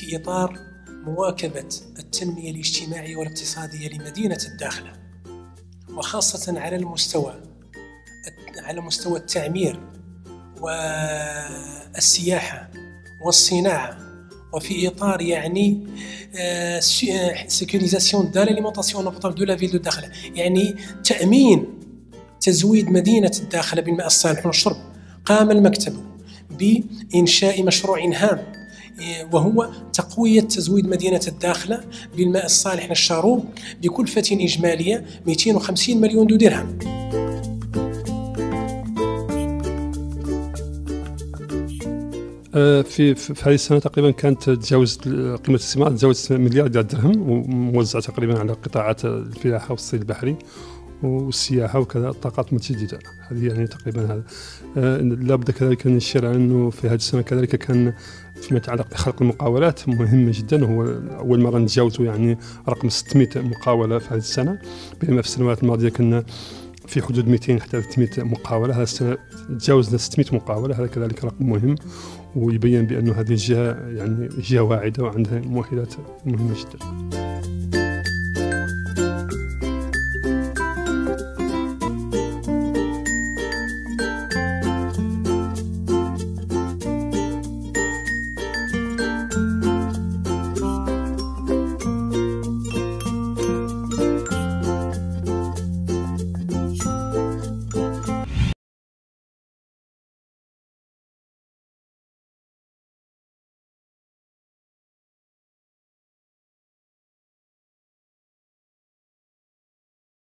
في إطار مواكبة التنمية الاجتماعية والاقتصادية لمدينة الداخلة، وخاصة على مستوى التعمير والسياحة والصناعة، وفي إطار يعني sécurisation de l'alimentation en eau potable de la ville de الداخلة، يعني تأمين تزويد مدينة الداخلة بالماء الصالح والشرب. قام المكتب بإنشاء مشروع هام، وهو تقوية تزويد مدينة الداخلة بالماء الصالح للشرب بكلفة إجمالية 250 مليون درهم. في هذه السنة تقريبا كانت تجاوزت قيمة الاستثمار تجاوزت مليار درهم، وموزعة تقريبا على قطاعات الفلاحة والصيد البحري والسياحة وكذا الطاقات المتجددة. هذه يعني تقريبا هذا. لابد كذلك أن نشير أنه في هذه السنة كذلك كان فيما يتعلق بخلق المقاولات مهمة جدا، وهو أول مرة نتجاوزوا يعني رقم 600 مقاولة في هذه السنة، بينما في السنوات الماضية كنا في حدود 200 حتى 300 مقاولة. هذا السنة تجاوزنا 600 مقاولة، هذا كذلك رقم مهم ويبين بأن هذه الجهة يعني جهة واعدة وعندها مؤهلات مهمة جدا.